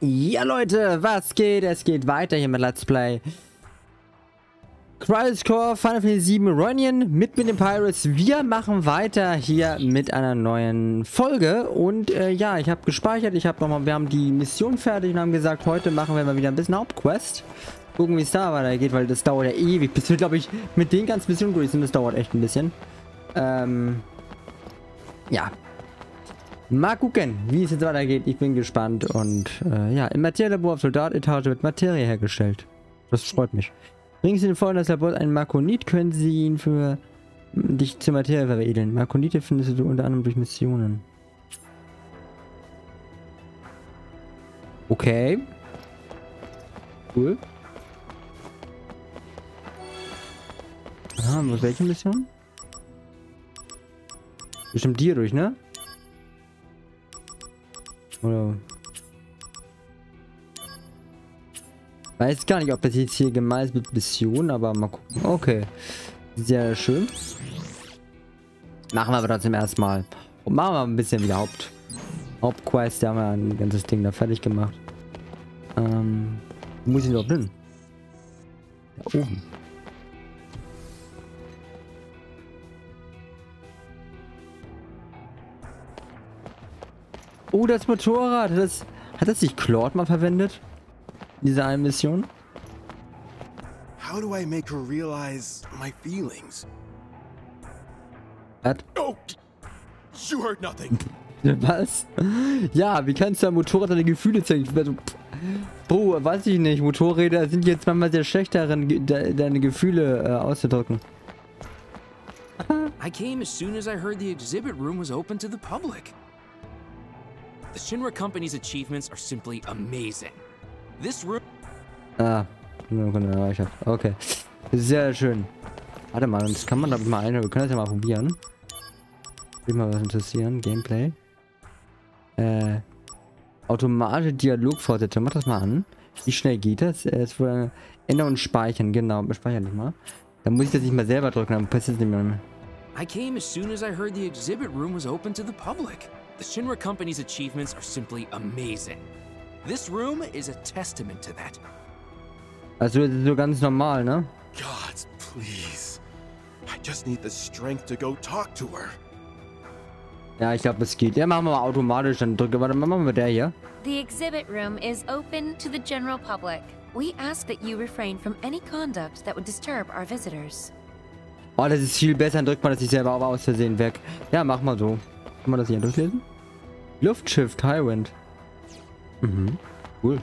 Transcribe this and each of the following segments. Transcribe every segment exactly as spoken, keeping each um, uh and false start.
Ja Leute, was geht? Es geht weiter hier mit Let's Play Crisis Core Final Fantasy sieben Reunion mit mit den Pirates. Wir machen weiter hier mit einer neuen Folge und äh, ja, ich habe gespeichert, ich habe nochmal, wir haben die Mission fertig und haben gesagt, heute machen wir mal wieder ein bisschen Hauptquest. Gucken, wie es da weitergeht, weil das dauert ja ewig, bis wir, glaube ich, mit den ganzen Missionen durch sind. Das dauert echt ein bisschen. Ähm, ja. Mal gucken, wie es jetzt weitergeht. Ich bin gespannt. Und äh, ja, im Materiellabor auf Soldatetage wird Materie hergestellt. Das freut mich. Bringen Sie den Vorteil, das Labor einen Markonit, können Sie ihn für dich zur Materie veredeln. Markonite findest du unter anderem durch Missionen. Okay. Cool. Ah, welche Mission? Bestimmt die durch, ne? Oder? Weiß gar nicht, ob das jetzt hier gemeint ist mit Mission, aber mal gucken. Okay. Sehr schön. Machen wir aber trotzdem erstmal. Und machen wir ein bisschen wieder Haupt. Hauptquest. Da haben wir ein ganzes Ding da fertig gemacht. Ähm. Wo muss ich überhaupt hin? Da oben. Oh, das Motorrad. Hat das, hat das sich Claude mal verwendet? Diese eine Mission? How do I make her realize my feelings? Hat? Oh, you heard nothing. Was? Ja, wie kannst du ein Motorrad deine Gefühle zeigen? Bro, weiß ich nicht. Motorräder sind jetzt manchmal sehr schlecht darin, de deine Gefühle äh, auszudrücken. I came as soon as I heard the exhibit room was open to the public. The Shinra Company's achievements are simply amazing. This room. Ah, erreicht. Okay. Sehr schön. Warte mal, das kann man da mal ein. Wir können das ja mal probieren. Will mal was interessieren. Gameplay. Äh. Automatische Dialogfortsetzung. Mach das mal an. Wie schnell geht das? Es wurde ändern und speichern. Genau, speichern nicht mal. Dann muss ich das nicht mal selber drücken, dann passiert es nicht mehr. I came as soon as I heard the exhibit room was open to the public. The Shinra Company's achievements are simply amazing. This room is a testament to that. Also das ist so ganz normal, ne? God, please. I just need the strength to go talk to her. Ja, ich glaube, das geht. Ja, machen wir mal automatisch. Dann drücke, warte, machen wir der hier. The exhibit room is open to the general public. We ask that you refrain from any conduct that would disturb our visitors. Oh, das ist viel besser. Dann drückt man das sich selber auch aus Versehen weg. Ja, mach mal so. Kann man das hier durchlesen? Luftschiff, Highwind. Mhm. Cool.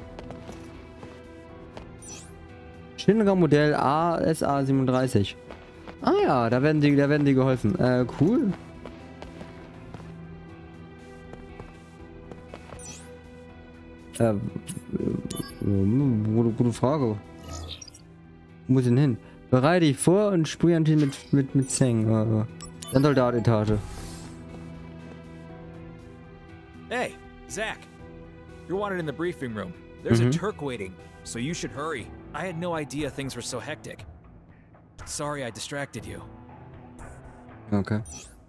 Shinra Modell A S A siebenunddreißig. Ah ja, da werden die, da werden die geholfen. Äh, cool. Äh, gute, gute Frage. Wo muss ich denn hin? Bereite dich vor und sprühe an mit, mit, mit Zeng. Äh, dann Soldatetage. Hey, Zach. You're wanted in the briefing room. There's Mhm. a Turk waiting, so you should hurry. I had no idea things were so hectic. Sorry I distracted you. Okay.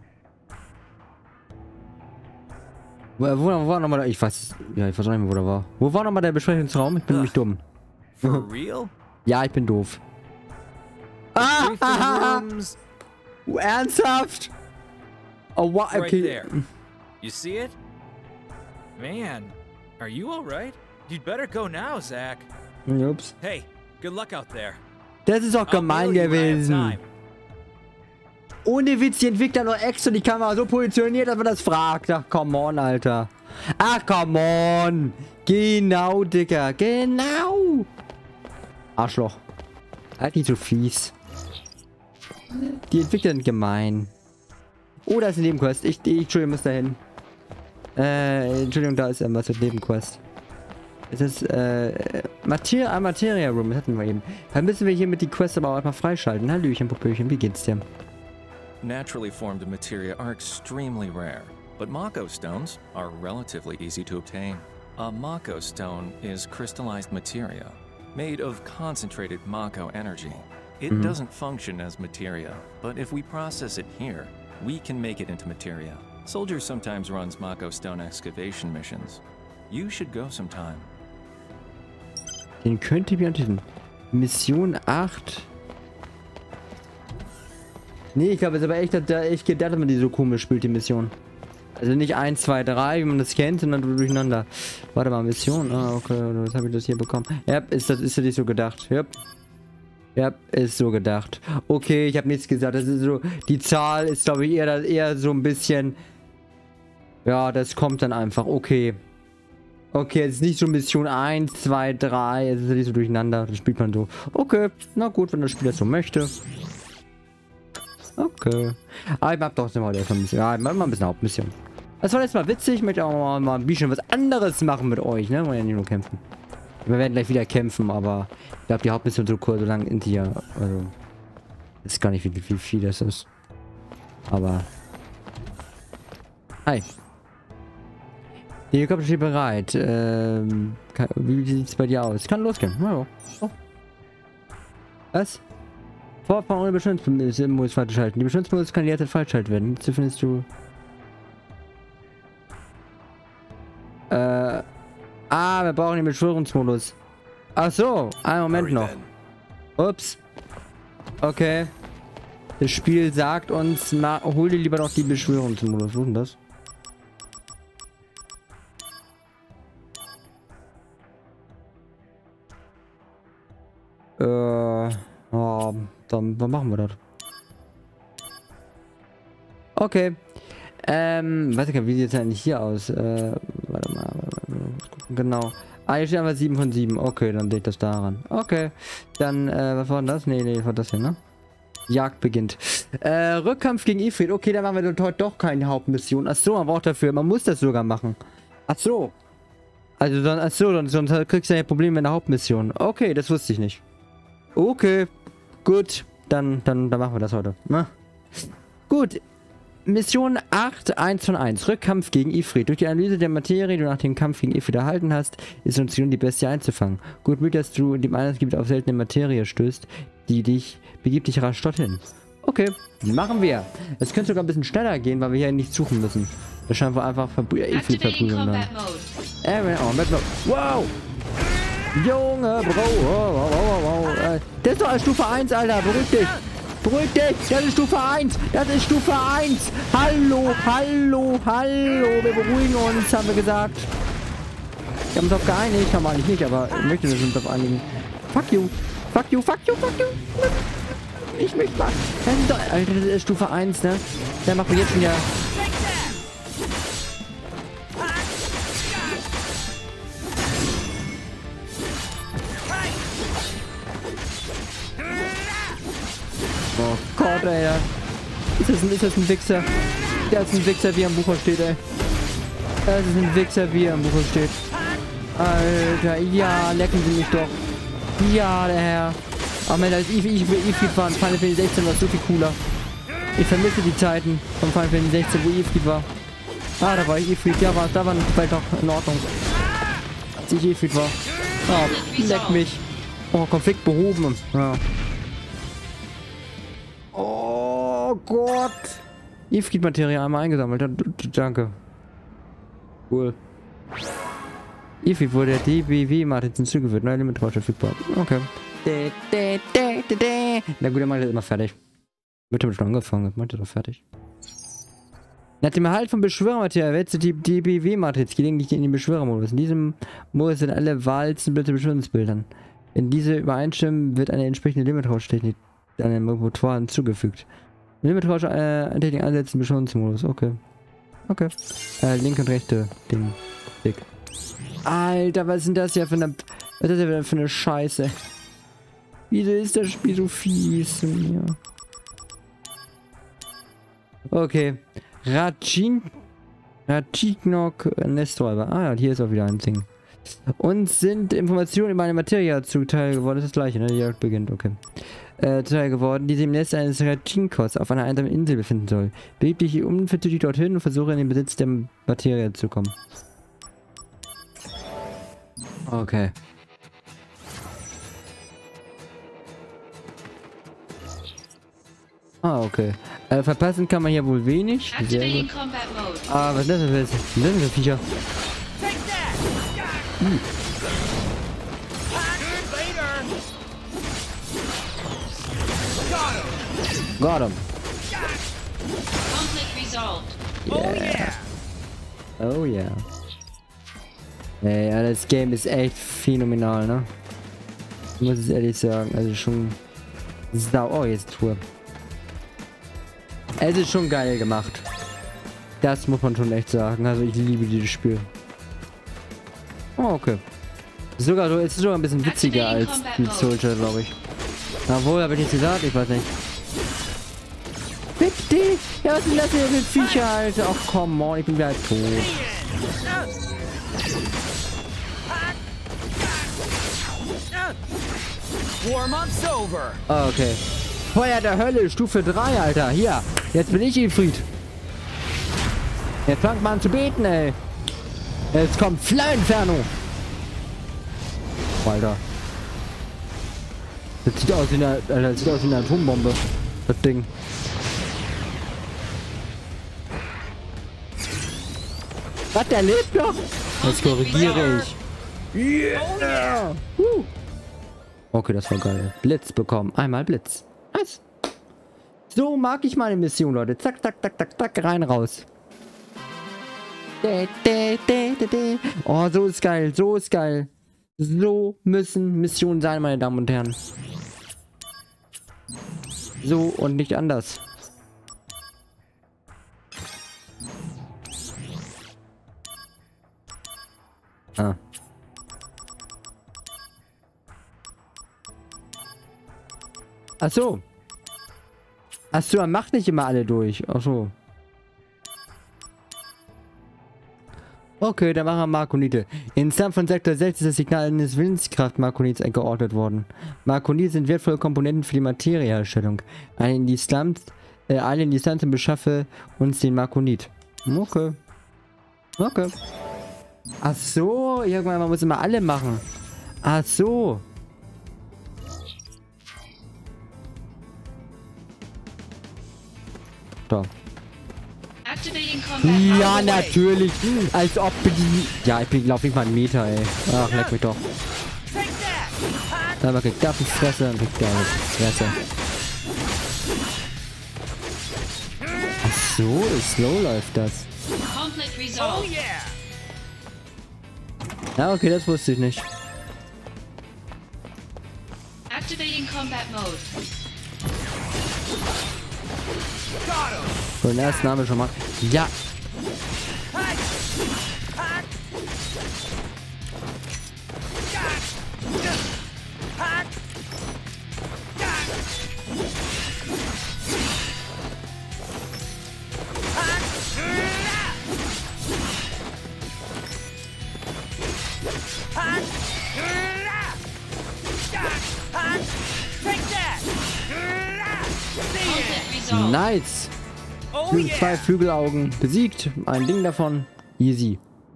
Wo, wo, wo war nochmal der... Ich weiß... Ja, ich weiß auch nicht mehr, wo der war. Wo war nochmal der Besprechungsraum? Ich bin nämlich dumm. For real? Ja, ich bin doof. Ah! Briefing rooms Ernsthaft? Oh, wow, right okay. there. You see it? Man, are you alright? You'd better go now, Zach. Ups. Hey, good luck out there. Das ist doch I'll gemein mail you when I have gewesen. time. Ohne Witz, die Entwickler noch extra die Kamera so positioniert, dass man das fragt. Ach, come on, Alter. Ach, come on. Genau, Dicker. Genau. Arschloch. Halt nicht so fies. Die Entwickler sind gemein. Oh, da ist eine Nebenquest. Ich, ich, Entschuldigung, muss da hin. Äh, Entschuldigung, da ist irgendwas mit Nebenquest. Es ist, äh, Materia, ah, Materia Room, das hatten wir eben. Dann müssen wir hier mit die Quest aber auch einfach freischalten. Hallöchen, Popöchen, wie geht's dir? Naturally formed materia are extremely rare, but Mako stones are relatively easy to obtain. A Mako stone is crystallized materia, made of concentrated Mako energy. It Mhm. doesn't function as materia, but if we process it here, we can make it into materia. Soldiers sometimes runs Mako stone excavation missions. You should go sometime. Den könnte ich mir antun. Mission acht. Nee, ich glaube, es ist aber echt, da ich gedacht, dass man die so komisch spielt, die Mission. Also nicht eins, zwei, drei, wie man das kennt, sondern durcheinander. Warte mal, Mission. Ah, okay, was habe ich das hier bekommen? Ja, ist das ist ja nicht so gedacht. Ja. Ja, ist so gedacht. Okay, ich habe nichts gesagt. Das ist so, die Zahl ist, glaube ich, eher, eher so ein bisschen. Ja, das kommt dann einfach. Okay. Okay, es ist nicht so Mission eins, zwei, drei. Es ist nicht so durcheinander. Das spielt man so. Okay, na gut, wenn das Spiel das so möchte. Okay. Aber ich hab doch mal ein bisschen. Ja, mal ein bisschen Hauptmission. Das war jetzt mal witzig. Ich möchte auch mal, mal ein bisschen was anderes machen mit euch, ne? Wir wollen ja nicht nur kämpfen. Wir werden gleich wieder kämpfen, aber ich glaube, die Hauptmission so kurz, so lang in die. Also. Ich weiß gar nicht, wie, wie viel das ist. Aber. Hi. Die Helikopter steht bereit. Ähm, kann, wie sieht's bei dir aus? Kann losgehen. Ja, oh. Was? Vorfahren ohne Beschleunigungsmodus freischalten. Die Beschleunigungsmodus kann jederzeit freigeschaltet werden. Hierzu findest du. Äh. Ah, wir brauchen den Beschwörungsmodus. Ach so, einen Moment noch. Ups. Okay. Das Spiel sagt uns, na, hol dir lieber noch die Beschwörungsmodus. Wo ist denn das? Äh. Oh, dann, dann machen wir das. Okay. Ähm, weiß ich gar nicht, wie sieht es eigentlich hier aus? Äh, warte mal. Genau. Ah, hier steht einfach sieben von sieben. Okay, dann sehe ich das daran. Okay. Dann, äh, was war denn das? Nee, nee, war das hier, ne? Jagd beginnt. Äh, Rückkampf gegen Ifrit. Okay, dann machen wir heute doch keine Hauptmission. Achso, man braucht dafür. Man muss das sogar machen. Achso. Also, dann, achso, sonst, sonst kriegst du ja Probleme in der Hauptmission. Okay, das wusste ich nicht. Okay. Gut. Dann, dann, dann machen wir das heute. Na? Gut. Mission acht, eins von eins. Rückkampf gegen Ifrit. Durch die Analyse der Materie, die du nach dem Kampf gegen Ifrit erhalten hast, ist die Option, die Bestie einzufangen. Gut möglich, dass du in dem Einsatzgebiet auf seltene Materie stößt, die dich, begib dich rasch dorthin. Okay, machen wir. Es könnte sogar ein bisschen schneller gehen, weil wir hier nicht suchen müssen. Wir schauen einfach Ifrit verprügeln dann. Äh, oh, wow! Junge, Bro! Wow, wow, wow, wow. Äh, das ist doch als Stufe eins, Alter. Beruhig dich! Beruhig dich! Das ist Stufe eins! Das ist Stufe eins! Hallo, hallo, hallo! Wir beruhigen uns, haben wir gesagt. Wir haben uns auf geeinigt. Haben wir eigentlich nicht, aber ich möchte uns auf einigen. Fuck you! Fuck you, fuck you, fuck you! Ich möchte mal. Das ist doch, Alter, das ist Stufe eins, ne? Der macht mir jetzt wieder. Oh Gott, ey. Ist das ein, ist das ein Wichser? Das ist ein Wichser, wie er im Buch steht, ey. Das ist ein Wichser, wie er im Buch steht. Alter, ja, lecken Sie mich doch. Ja, der Herr. Ach man, als ich, ich, ich, ich war in Final Fantasy sechzehn war so viel cooler. Ich vermisse die Zeiten von Final Fantasy sechzehn, wo Ifrit war. Ah, da war ich Ifrit. Ja, war, da war die Welt noch in Ordnung. Als ich Ifrit war. Oh, leck mich. Oh, Konflikt behoben. Ja. Oh Gott. Ifrit-Materie einmal eingesammelt. Danke. Cool. Ifrit wurde der D B W-Matrix hinzugefügt. Neue Limit war verfügbar. Okay. Na gut, er macht das immer fertig. Wird damit schon angefangen. Macht das doch fertig. Nach dem Erhalt von Beschwörermaterie wechselt die D B W-Matrix gelegentlich in den Beschwörermodus. In diesem Modus sind alle Walzenblöcke Beschwörungsbildern. Wenn diese übereinstimmen, wird eine entsprechende Limit-Rausch-Technik an den Motoren hinzugefügt. Limit-Rausch äh, Technik einsetzen, Beschwörungsmodus. Okay. Okay. Äh, linke und rechte Ding. Dick. Alter, was sind das ja für eine. Was ist das ja für eine Scheiße? Wieso ist das Spiel so fies zu mir? Okay. Rajin. Rajinok Nesträuber. Ah ja, hier ist auch wieder ein Ding. Uns sind Informationen über eine Materie zuteil geworden. Das ist das gleiche, ne? Die Jagd beginnt, okay. Äh, zuteil geworden, die sich im Nest eines Rajinkos auf einer einsamen Insel befinden soll. Beweg dich unverzüglich dorthin und versuche in den Besitz der Materie zu kommen. Okay. Ah, okay. Äh, verpassen kann man hier wohl wenig. Sehr gut. Ah, was ist das denn? Was ist das denn für Viecher? Got him. Conflict resolved. Yeah. Oh yeah. Ey, ja, das Game ist echt phänomenal, ne? Ich muss es ehrlich sagen. Also schon... Sau. Oh, jetzt Tour. Es ist schon geil gemacht. Das muss man schon echt sagen. Also ich liebe dieses Spiel. Oh, okay. Sogar so, es ist sogar ein bisschen witziger als die Soldier, glaube ich. Obwohl, habe ich nichts gesagt? Ich weiß nicht. Bitte! Ja, was ist denn das hier für Viecher, Alter? Ach, komm on, ich bin gleich tot. Warm-up's over. Okay. Feuer der Hölle, Stufe drei, Alter. Hier, jetzt bin ich Ifrit. Jetzt fangt man an zu beten, ey. Jetzt kommt Fly-Inferno. Alter. Das sieht aus wie eine, Alter, das sieht aus wie eine Atombombe. Das Ding. Was, der lebt noch? Jetzt korrigiere ich. Yeah. Uh. Okay, das war geil. Blitz bekommen. Einmal Blitz. Nice. So mag ich meine Mission, Leute. Zack, zack, zack, zack, zack. Rein, raus. Oh, so ist geil. So ist geil. So müssen Missionen sein, meine Damen und Herren. So und nicht anders. Ah. Ach so. Ach so, man macht nicht immer alle durch. Ach so. Okay, dann machen wir Markonite. In Slam von Sektor sechs ist das Signal eines Willenskraft-Markonits eingeordnet worden. Markonite sind wertvolle Komponenten für die Materieherstellung. Eine in die Slums, äh, eine in die Slums und beschaffe uns den Markonit. Okay. Okay. Ach so, irgendwann, man muss immer alle machen. Ach so. Da. Ja, natürlich. Als ob die... Ja, ich bin auf jeden Fall einen Meter, ey. Ach, leck mich doch. Da man kriegt das die Fresse, dann kriegt der die Fresse. Ach so, slow läuft das. Ja, okay, das wusste ich nicht. Activating combat mode. So, den ersten Name schon mal. Ja. Nice. Oh Flügel, yeah. zwei Flügelaugen besiegt. Ein Ding davon. Easy.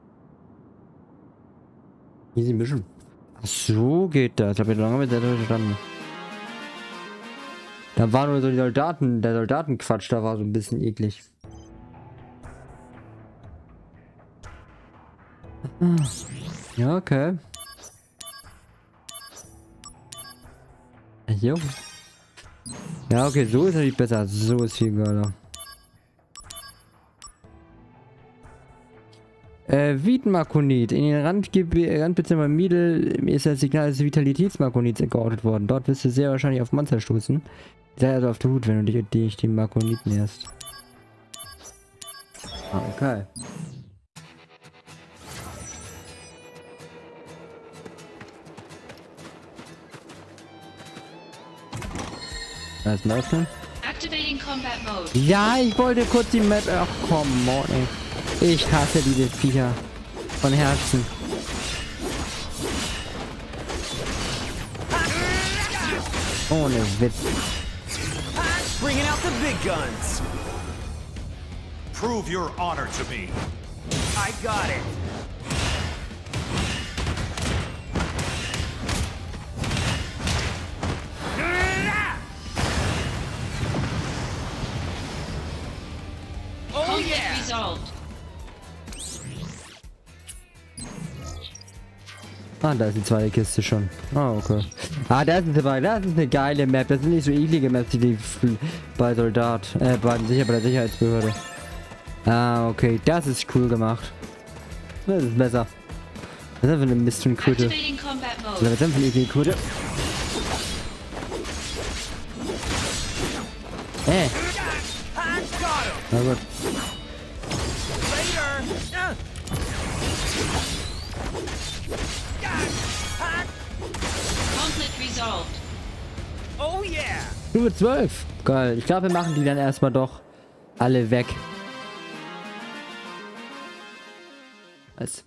Easy Mission. Ach so geht das. Hab ich lange mit der verstanden. Da war nur so die Soldaten, der Soldatenquatsch, da war so ein bisschen eklig. Ja, okay. Jo. Ja, okay, so ist natürlich besser. So ist viel geiler. Äh, Vitenmarkonit. In den Randbezimmer Miedel ist das Signal des Vitalitätsmarkonits geortet worden. Dort wirst du sehr wahrscheinlich auf Monster stoßen. Sei also auf der Hut, wenn du dich, dich dem Markonit näherst. Ah, okay. Was läuft denn? Activating combat mode. Ja, ich wollte kurz die Map... Ach komm, ey. Ich hasse diese Viecher. Von Herzen. Ohne Witz. Bringing out the big guns. Prove your honor to me. I got it. Oh yeah. Resolved. Ah, da ist die zweite Kiste schon. Ah, okay. Ah, das ist aber, das ist eine geile Map. Das sind nicht so eklige Maps, die die bei Soldat, äh, bei, sicher, bei der Sicherheitsbehörde. Ah, okay. Das ist cool gemacht. Das ist besser. Was ist das für eine Mist-Kröte? Activating combat Was mode. ist das für eine eklige Kröte? Äh. Na gut. Conflict resolved. Oh yeah! Stufe zwölf. Geil. Ich glaube, wir machen die dann erstmal doch alle weg. Was?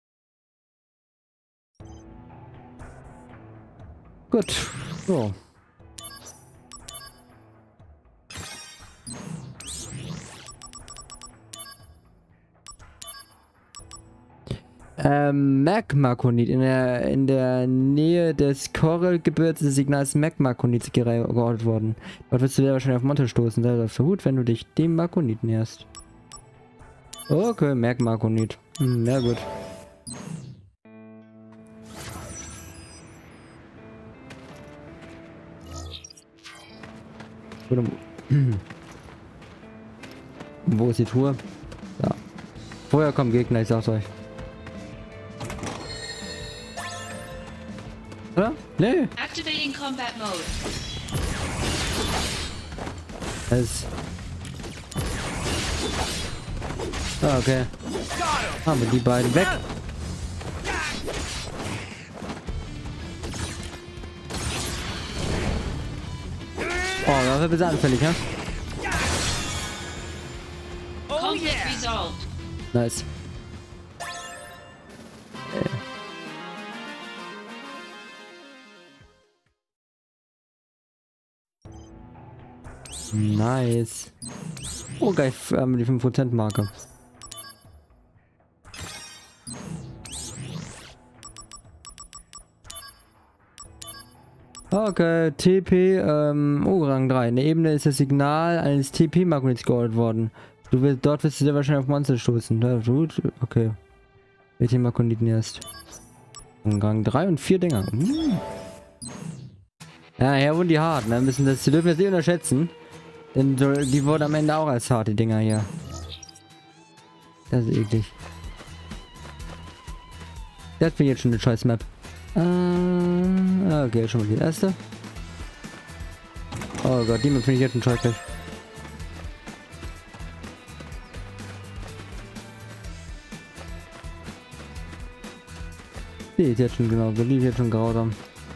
Gut. So. Ähm, Magmakonit. In der, in der Nähe des Koralgebirges des Signals Magmakonit geortet worden. Dort wirst du wieder wahrscheinlich auf Monte stoßen. Da läuft gut, wenn du dich dem Makonit näherst. Okay, Magmakonit. Hm, na gut. Wo ist die Truhe? Ja. Vorher kommen Gegner, ich sag's euch. Oder? Nee. Activating combat mode. Es. Ah, okay. Haben wir die beiden weg. Oh, das wird ein bisschen anfällig, ja? Conflict resolved. Nice. Nice. Oh geil, haben wir die fünf Prozent Marke. Okay, T P, ähm, oh, Rang drei. In der Ebene ist das Signal eines T P-Magnets geordnet worden. Du willst, dort wirst du sehr wahrscheinlich auf Monster stoßen. Ja, gut, okay. Welche Magneten erst? Rang drei und vier Dinger. Hm. Ja, hier wurden die hart, ne? Müssen das, die dürfen das nicht unterschätzen. Denn so, die wurden am Ende auch als hart, die Dinger hier. Das ist eklig. Das bin jetzt schon eine scheiß Map. Äh, okay, schon mal die erste. Oh Gott, die Map finde ich jetzt schon schrecklich. Die ist jetzt schon genau, die ist jetzt schon grausam.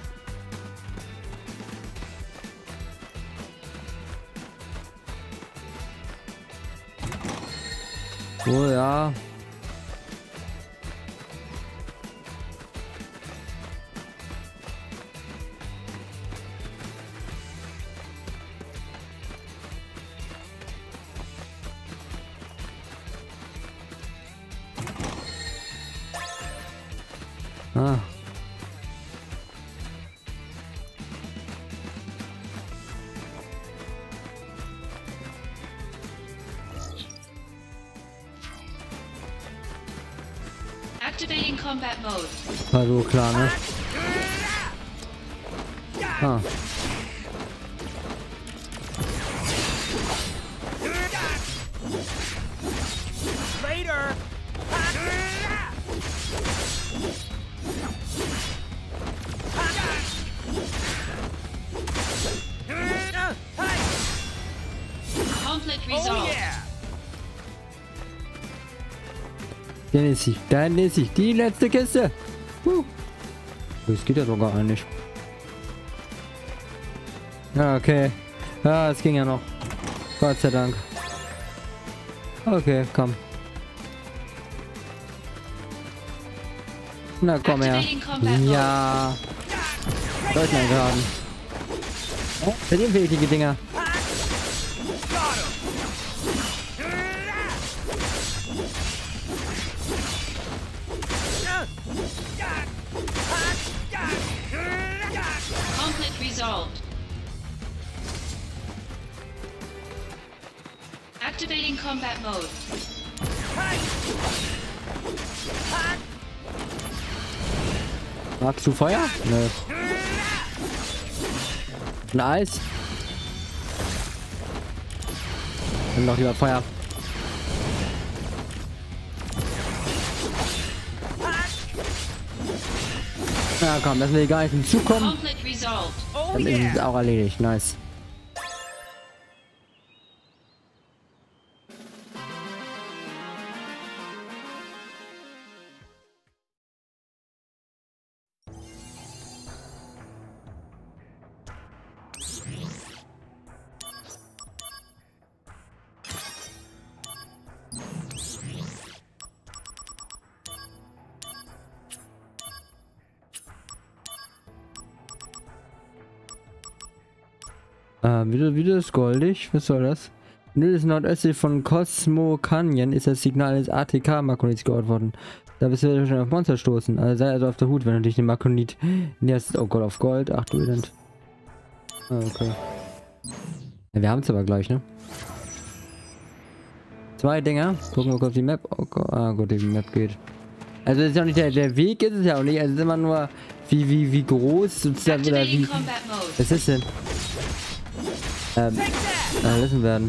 Oh ja. Ah. Activating combat mode. War so klar, ne? Ah. Later! Conflict Oh resolved. yeah! Dann ist sie. Dann ist sie. Die letzte Kiste. Huh. Das geht ja sogar eigentlich. Ja, okay. Ja, es ging ja noch. Gott sei Dank. Okay, komm. Na komm her. Activating combat mode. Ja. Leute mal geraden. Oh, verlieren wir die Dinger. Conflict resolved. Activating combat mode. Magst du Feuer? Nö. Ein Eis? Nimm doch lieber Feuer. Na komm, lassen wir hier gar nicht hinzukommen. Conflict resolved. Dann ist es auch erledigt. Nice. Äh, wieder, wieder ist goldig. Was soll das? Nö, das nordöstlich von Cosmo Canyon ist das Signal des A T K-Makonits geortet worden. Da bist du schon auf Monster stoßen. Also sei also auf der Hut, wenn du dich den Makonit näherst. Oh Gott, auf Gold. Ach du Elend. Ah, okay. Ja, wir haben es aber gleich, ne? Zwei Dinger. Gucken wir kurz die Map. Oh Gott, ah gut, die Map geht. Also das ist ja nicht der, der Weg ist es ja auch nicht. Also es ist immer nur wie, wie, wie groß sozusagen oder Activating wie. combat mode. Was ist denn? Ähm, äh, lassen werden.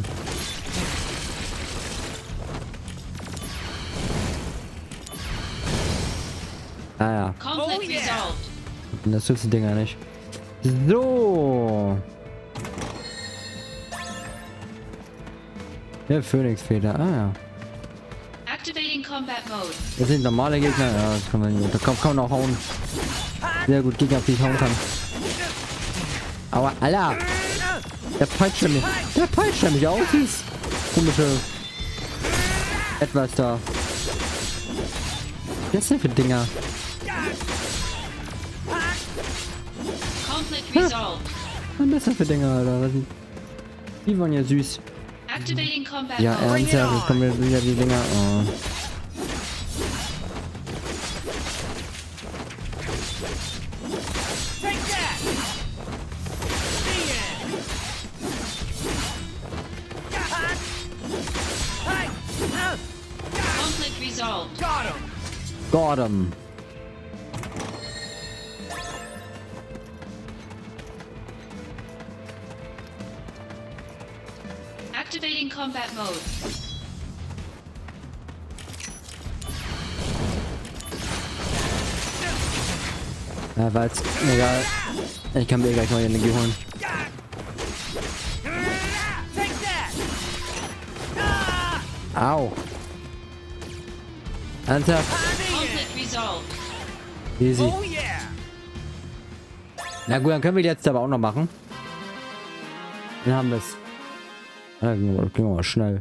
Ah ja. Conflict resolved. Das tut die Dinger nicht. So. Der Phönixfeder. Ah ja. Activating combat mode. Das sind normale Gegner. Ja, das kann man nicht. Da kann, kann man auch hauen. Sehr gut, Gegner, auf die ich hauen kann. Aua, Alter. Der peitscht mich. Der peitscht mich auf. Dieses komische etwas da. Was ist denn für Dinger? Conflict resolved. Was ist das für Dinger, Alter? Was sind... Die waren ja süß. Activating combat Ja, mode. ernsthaft, jetzt kommen jetzt wieder die Dinger. Oh. Conflict resolved. Got him. Activating combat mode. Ja, war jetzt egal. Ich kann mir gleich neue Energie holen. Au. Ernsthaft? Conflict resolved. Easy. Na gut, dann können wir die jetzt aber auch noch machen. Dann haben wir es. Ja, das ging aber schnell.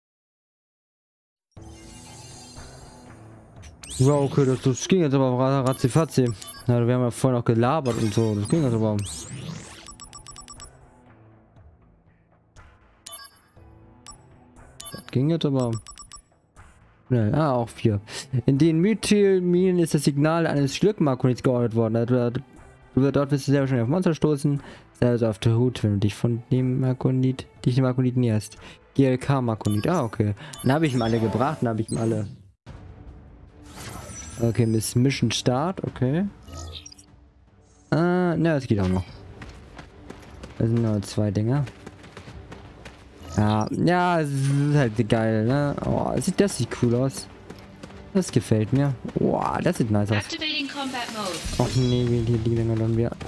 Ja, okay, das, das ging jetzt aber ratzifatzi. Ja, wir haben ja vorhin noch gelabert und so. Das ging jetzt aber. Das ging jetzt aber. Schnell. Ah, auch vier. In den Methylminen ist das Signal eines Schlückmakonits geortet worden. Also, du dort wirst du sehr wahrscheinlich auf Monster stoßen. Sei also auf der Hut, wenn du dich von dem Makonit, dich dem Makonit näherst. G L K-Makonit. Ah, okay. Dann habe ich ihm alle gebracht. Dann habe ich ihm alle. Okay, Miss Mission Start. Okay. Ah, na, das geht auch noch. Das sind nur zwei Dinger. Ja, ja, es ist halt geil, ne? Oh, sieht das sieht cool aus. Das gefällt mir. Wow, das sieht nice aus. Activating combat mode. Ach nee, wie die die Dinger dann wieder.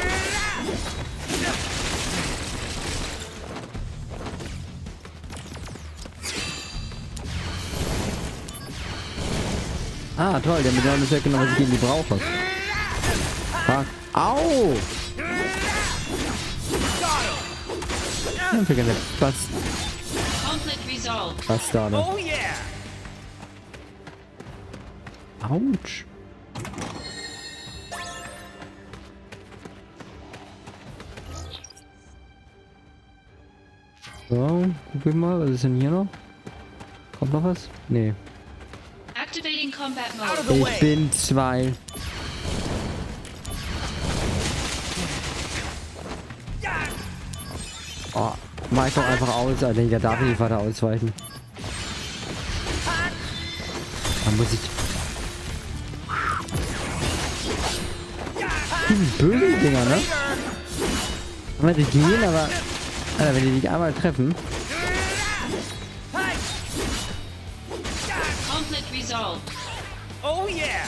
Ah, toll, der mit der ist ja genau, was ich gegen die brauche. Fuck. Au! Ja, für keine Bast Conflict resolved. Bastarde. Autsch. So, guck ich mal, was ist denn hier noch? Kommt noch was? Nee. Activating combat mode. Ich bin zwei. Oh, weich doch einfach aus, Alter. Der darf nicht weiter ausweichen. Da muss ich... diesen bösen Dinger, ne? Aber die gehen, aber... Alter, wenn die dich einmal treffen... Conflict resolved. Oh yeah!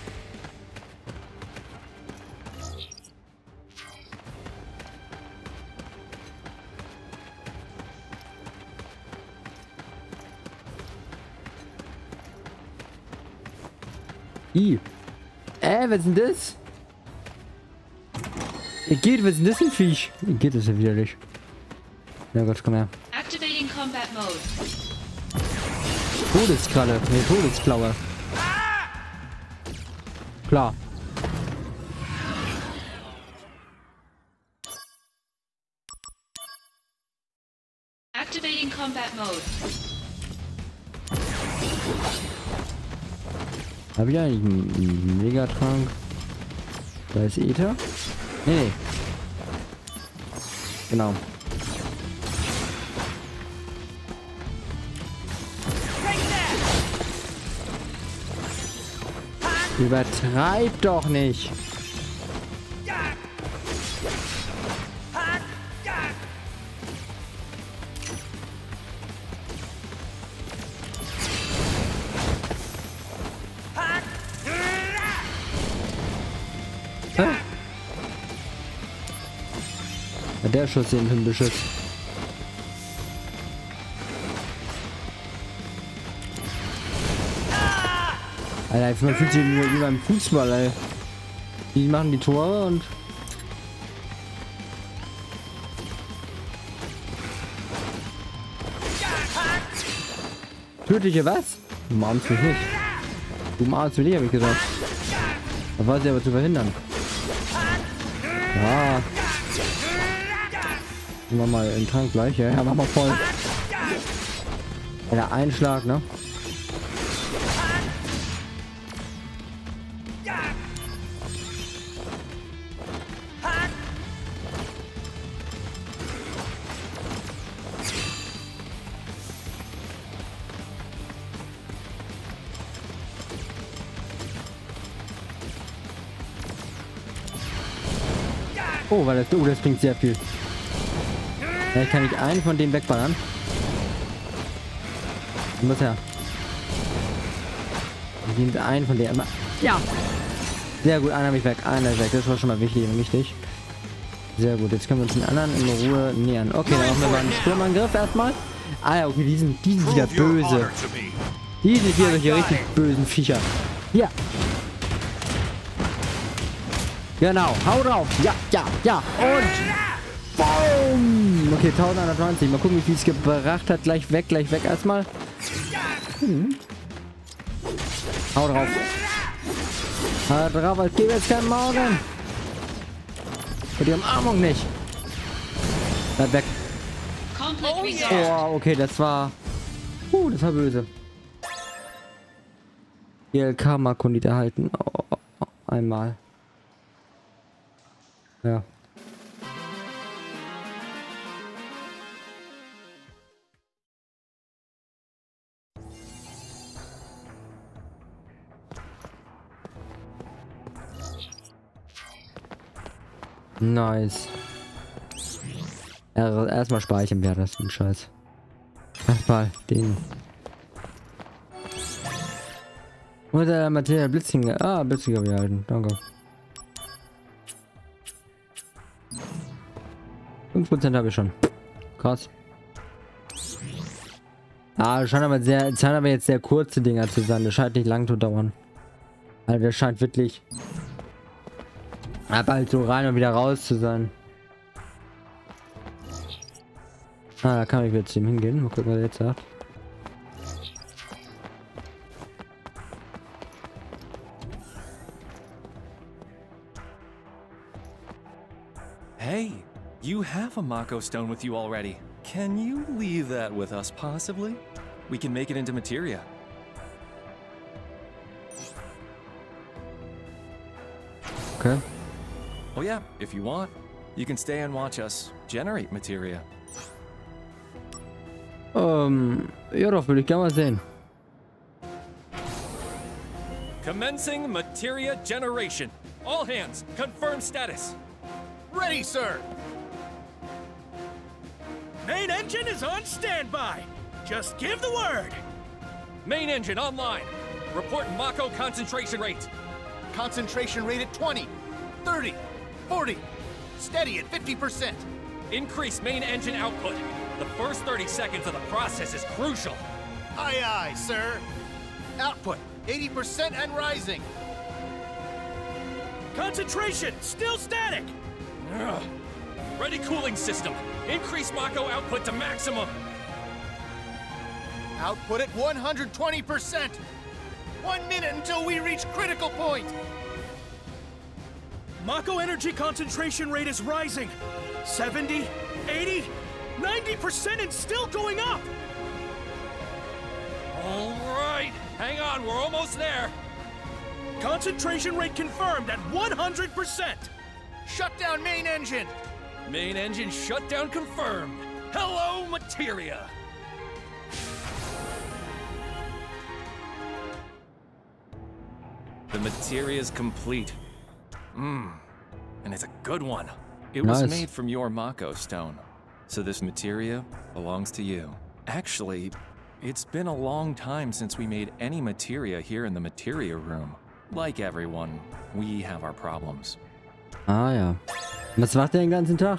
Ih. Äh, was ist denn das? Ihr geht, was ist denn das für ein Viech? Ihr geht das ja wieder nicht. Ja Gott, komm her. Activating combat mode. Todeskralle. Ne, Todesklaue. Klar. Activating combat mode. Hab ich eigentlich einen, einen Megatrank? Da ist Ether? Nee, nee. Genau. Übertreib doch nicht. Hä? Ja, der Schuss den für ein Beschütz. Alter, man fühlt sich wie beim Fußball, ey. Die machen die Tore und... Tödliche was? Du mahnst mich nicht. Du mahnst mich nicht, hab ich gesagt. Da war sie aber zu verhindern. Ja. Machen wir mal den Trank gleich, ja. Ja, mach mal voll. Ja, der Einschlag, ne? Oh, weil das, oh, das bringt sehr viel. Vielleicht kann ich einen von denen wegballern. Muss ja. Ich nehme einen von denen. Ja! Sehr gut, einer mich weg, einer ist weg. Das war schon mal wichtig und wichtig. Sehr gut, jetzt können wir uns den anderen in Ruhe nähern. Okay, dann machen wir mal einen Sturmangriff erstmal. Ah ja, okay, die sind, die sind wieder böse. Die sind wieder solche richtig bösen Viecher. Ja. Genau, hau drauf. Ja, ja, ja. Und boom. Okay, elfhundertneunzig. Mal gucken, wie viel es gebracht hat. Gleich weg, gleich weg erstmal. Hm. Hau drauf. Hau drauf, als gäbe es keinen Morgen. Für die Umarmung nicht. Bleib weg. Oh, okay, das war... Uh, das war böse. E L K-Markundit erhalten. Oh, einmal. Ja. Nice. Er, erstmal speichern wir das, den Scheiß. Erstmal den. Und der Materia Blitzlinger. Ah, Blitzlinger behalten. Danke. fünf Prozent habe ich schon. Krass. Ah, das scheint aber sehr, das scheint aber jetzt sehr kurze Dinger zu sein. Das scheint nicht lang zu dauern. Also das scheint wirklich aber halt so rein und wieder raus zu sein. Ah, da kann ich jetzt ihm hingehen. Mal gucken, was er jetzt sagt. Hey, you have a Mako stone with you already. Can you leave that with us, possibly? We can make it into materia. Okay. Oh yeah, if you want, you can stay and watch us generate materia. Ähm, ja doch, will ich gerne mal sehen. Commencing materia generation. All hands, confirm status. Ready, sir! Main engine is on standby. Just give the word. Main engine online. Report Mako concentration rate. Concentration rate at twenty, thirty, forty. Steady at fifty percent. Increase main engine output. The first thirty seconds of the process is crucial. Aye, aye, sir. Output, eighty percent and rising. Concentration still static. Ugh. Ready cooling system. Increase Mako output to maximum. Output at one hundred twenty percent. One minute until we reach critical point. Mako energy concentration rate is rising. seventy, eighty, ninety percent and still going up. All right. Hang on, we're almost there. Concentration rate confirmed at one hundred percent. Shut down main engine. Main engine shutdown confirmed. Hello, Materia. The Materia's complete. Mmm, and it's a good one. It Nice. was made from your Mako stone, so this Materia belongs to you. Actually, it's been a long time since we made any Materia here in the Materia room. Like everyone, we have our problems. Ah ja. Was macht der den ganzen Tag?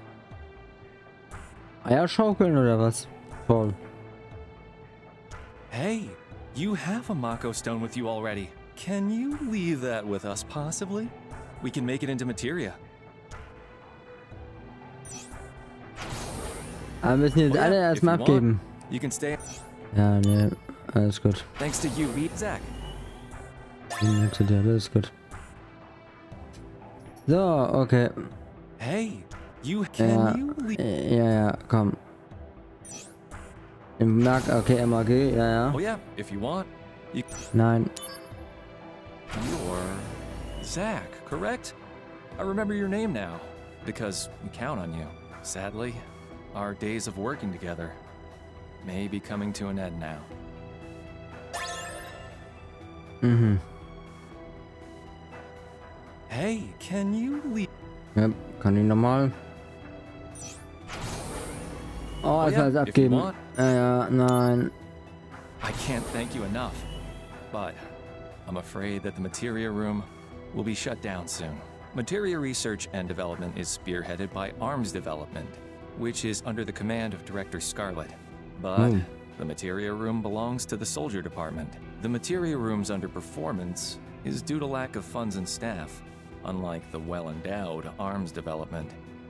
Eier schaukeln oder was? Voll. Hey, you have a Mako stone with you already. Can you leave that with us, possibly? We can make it into Materia. Aber wir müssen jetzt Oh yeah, alle if erstmal you want, abgeben. You can stay. Ja, ne, alles gut. Thanks to you, we Zach. Ja, alles gut. So, okay. Hey, you can Ja, you leave? ja, ja, komm. Im Merk, okay, M A G, ja, ja. Oh yeah, if you want. You, Nein. you're Zach, correct? I remember your name now because we count on you. Sadly, our days of working together may be coming to an end now. Mhm. Hey, can you leave? Ja, kann ich nochmal. Oh, ich yeah, soll es if you abgeben. want. Ja, ja, nein. I can't thank you enough, but I'm afraid that the Materia room will be shut down soon. Materia research and development is spearheaded by Arms Development, which is under the command of Director Scarlet. But Oh. the Materia room belongs to the Soldier Department. The Materia room's underperformance is due to lack of funds and staff, unlike the well-endowed Arms Development.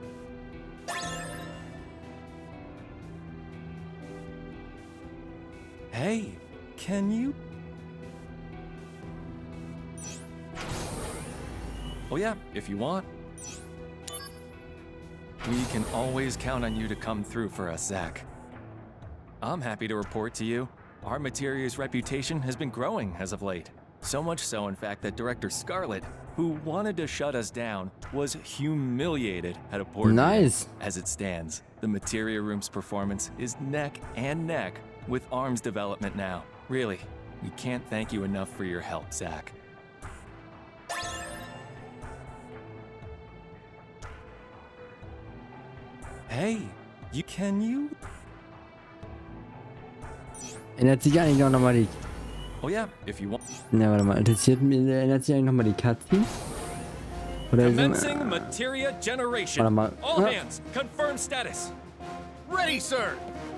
Hey, can you? Oh yeah, if you want. We can always count on you to come through for us, Zach. I'm happy to report to you, our Materia's reputation has been growing as of late. So much so, in fact, that Director Scarlet, who wanted to shut us down, was humiliated at a board meeting. Nice. As it stands, the Materia Room's performance is neck and neck with Arms Development now. Really, we can't thank you enough for your help, Zach. Hey, you can you? Ändert sich eigentlich noch mal die... Oh yeah, if you want. Ja, warte mal, interessiert mich, ändert sich eigentlich noch mal die Cutscene? Oder so? Commencing Materia generation. Warte mal. All Ja. hands, confirm status. Ready, sir!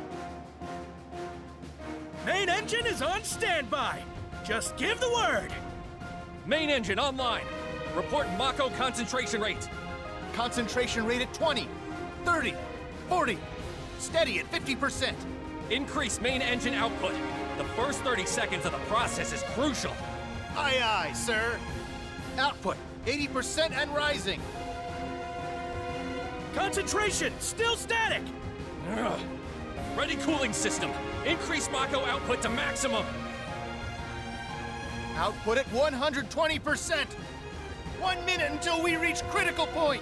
Main engine is on standby. Just give the word. Main engine online. Report Mako concentration rate. Concentration rate at twenty, thirty, forty. Steady at fifty percent. Increase main engine output. The first thirty seconds of the process is crucial. Aye, aye, sir. Output, eighty percent and rising. Concentration still static. Ugh. Ready cooling system. Increase Mako output to maximum. Output at one hundred twenty percent. One minute until we reach critical point.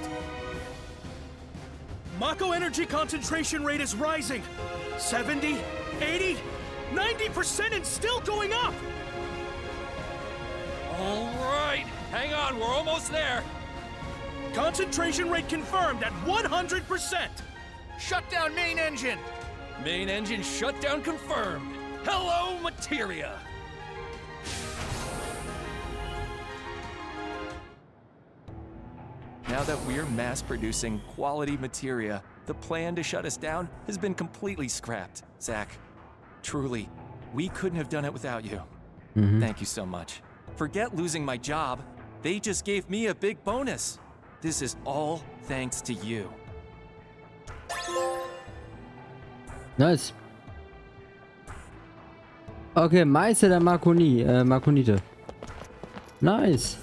Mako energy concentration rate is rising. seventy, eighty, ninety percent and still going up. All right, Hang on, we're almost there. Concentration rate confirmed at one hundred percent. Shut down main engine. Main engine shutdown confirmed. Hello, materia. Now that we're mass-producing quality materia, the plan to shut us down has been completely scrapped, Zach. Truly, we couldn't have done it without you. Mhm. Thank you so much. Forget losing my job. They just gave me a big bonus. This is all thanks to you. Nice. Okay, Meister der Marconi, äh, Marconite. Nice.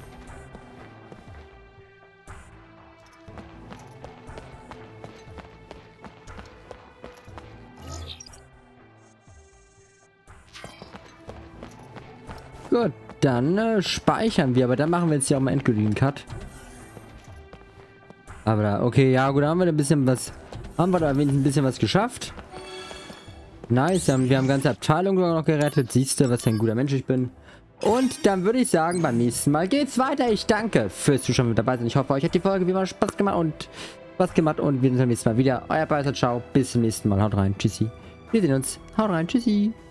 Gut, dann äh, speichern wir, aber dann machen wir jetzt hier auch mal endgültigen Cut. Aber da, okay, ja gut, da haben wir ein bisschen was, haben wir da wenigstens ein bisschen was geschafft. Nice, wir haben, wir haben ganze Abteilung noch gerettet. Siehst du, was für ein guter Mensch ich bin. Und dann würde ich sagen, beim nächsten Mal geht's weiter. Ich danke fürs Zuschauen mit dabei sein. Ich hoffe, euch hat die Folge wie immer Spaß gemacht und Spaß gemacht und wir sehen uns beim nächsten Mal wieder. Euer Beißer, ciao, bis zum nächsten Mal. Haut rein, tschüssi. Wir sehen uns. Haut rein, tschüssi.